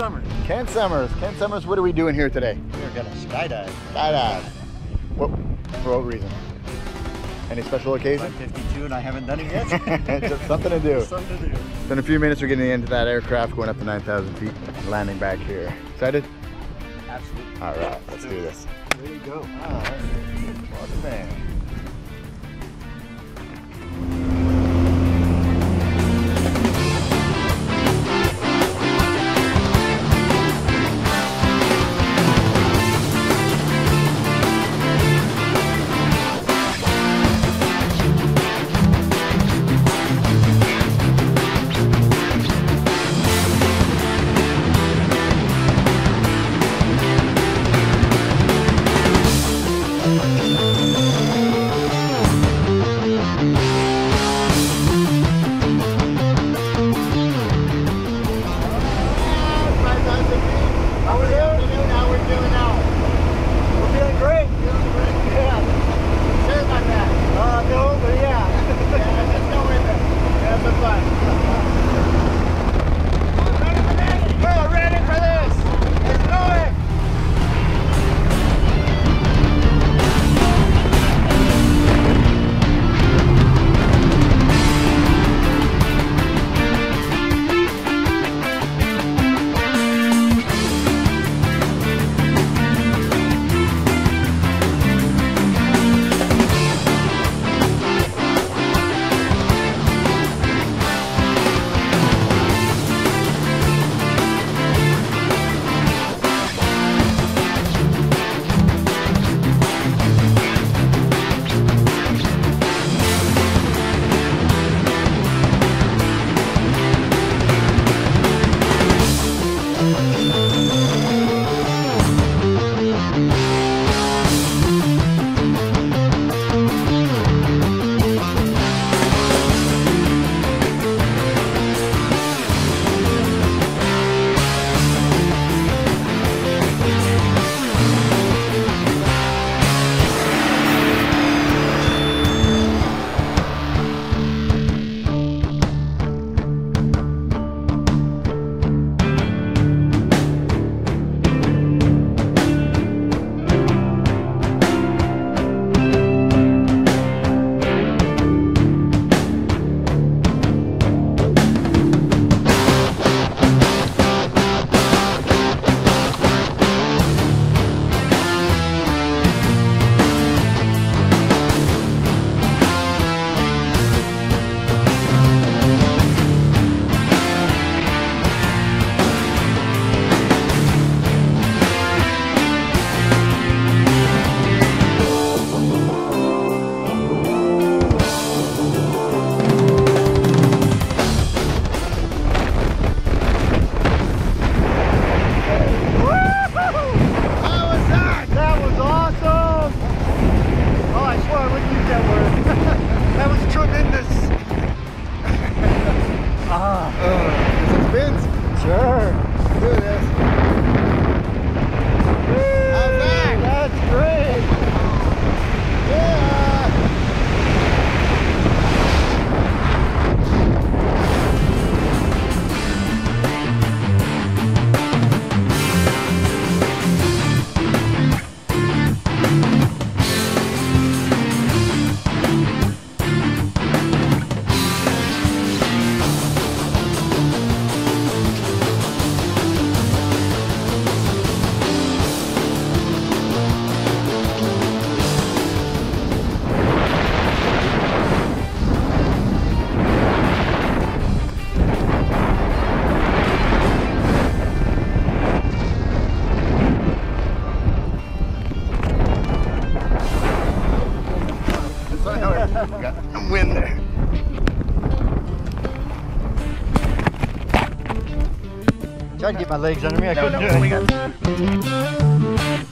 Summers. Ken Summers. Ken Summers, what are we doing here today? We're gonna skydive. Skydive. What? For what reason? Any special occasion? I'm 52 and I haven't done it yet. Just something to do. Something to do. So in a few minutes we're getting into that aircraft going up to 9,000 feet, landing back here. Excited? Absolutely. All right, let's do this. There you go. All right. Welcome in. Wind there. Tried to get my legs under me, I couldn't do it.